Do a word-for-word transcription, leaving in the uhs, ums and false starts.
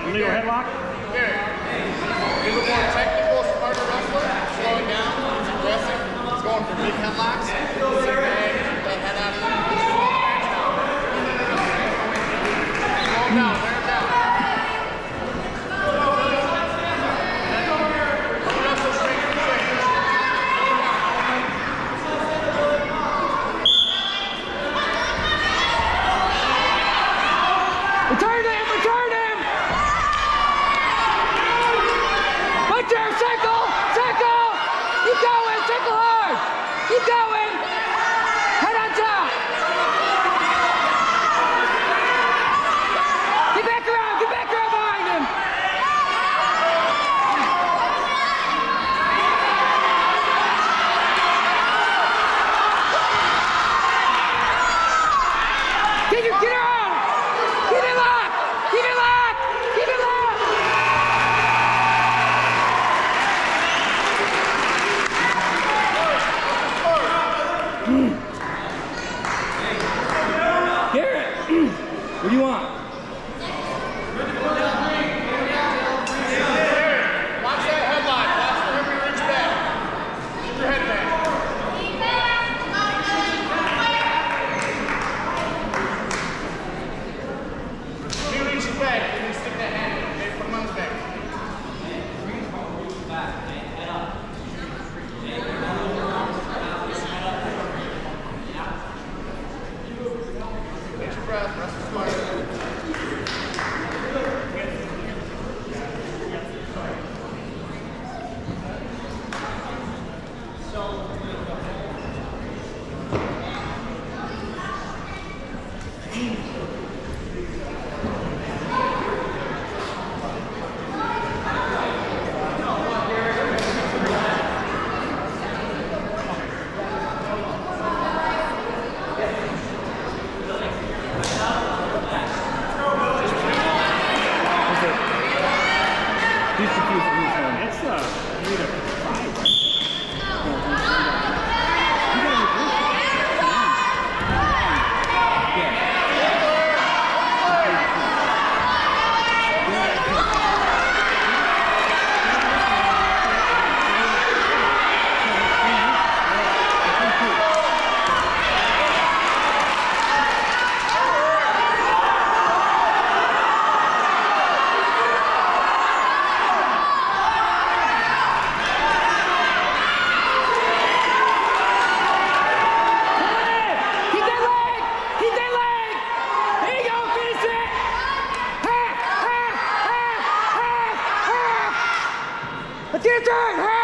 Illegal headlock? Here. He's a more technical, smarter wrestler. Slowing down. He's aggressive. He's going for big headlocks. He's bang, the head out of there. Slow him down. Wear him down. Wrestle straight for straight. Return him! Return him! Right there! Circle! Circle! Keep going! Circle hard! Keep going! Head on top! Get back around! Get back around behind him! Get, your, get her out! Keep it locked! Keep it locked! Keep it locked! Garrett, what do you want? Watch that headline. Watch for him to reach back. Keep your head back. He reaches back. You can stick that hand in. Okay, put him on his back. Take your breath. Rest smart. He's confused with who's home. It's uh, you need a five. You gotta reverse it. Yeah. Keep that leg! Keep that leg! There you go, finish it! Half! Half! Half! Half! Half! It's your turn! Half!